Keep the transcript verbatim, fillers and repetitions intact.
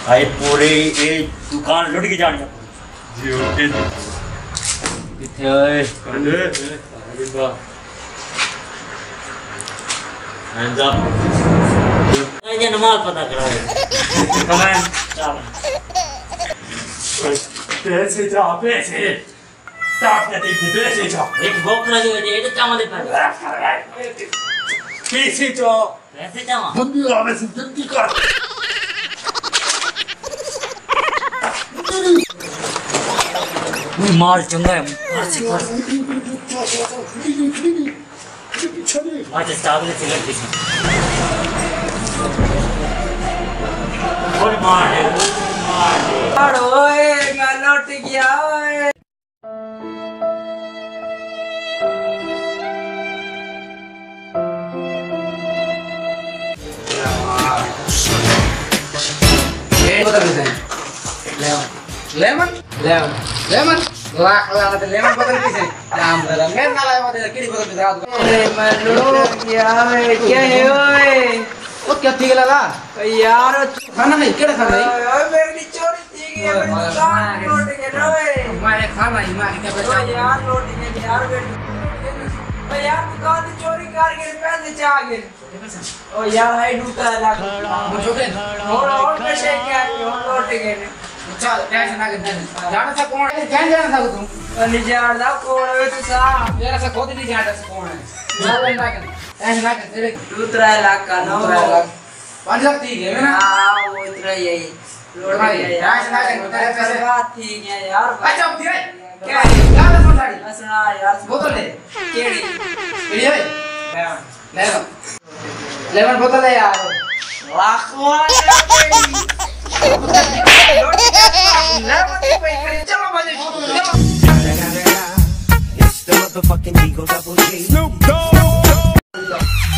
भाई पूरे ये दुकान लुट के जाने जी ओके जी किथे ओए कंडे बिंदा हैंड्स अप ये नमाज पता करा कमेंट चल पैसे जा पैसे टाप के दे पैसे जा एक बोकला जो है ये तो काम दे पैसे जा पैसे जा जल्दी आ वैसे जल्दी कर मार चंगा है मार से मार आज स्टाबले सिगरेट देखी और मार दे मार ओए मैं लौट गया ओए ये बता दे lemon lemon lemon lemon lakh lakh lemon बदल किसे नाम बदल मैं ना लाया बदल किड़ी बदल बता दो अरे मैं लूट क्या है क्या है ओए ओ क्या ठीक लगा यार खाना नहीं केड़ा खाना नहीं ओए मेरी चोरी थी गई मैं लूट के ओए मैं खाना ही मैं क्या बचा यार लूट के यार ओ यार दुकान से चोरी करके पैसे चाह गए ओ यार हाई डूता लगा मुझे और और पैसे क्या लूट गए चल टेंशन ना कर जाना था कौन है क्या जाना था तुम नहीं जानता कौन है तू सा मेरा से खुद नहीं जानता से कौन है जान ना कर टेंशन ना कर तेरे दूसरा लाख का नौ लाख पांच लाख ठीक है ना हां वो इतना यही लोड भाई टेंशन ना कर तेरे पैसे बात ठीक है यार अच्छा अब दिए क्या है यार सुन साड़ी सुना यार बोतल ले केड़ी केड़ी है ले ले लेमन बोतल है यार लाख वाला It's the motherfucking Eagle Double G. Snoop Dogg.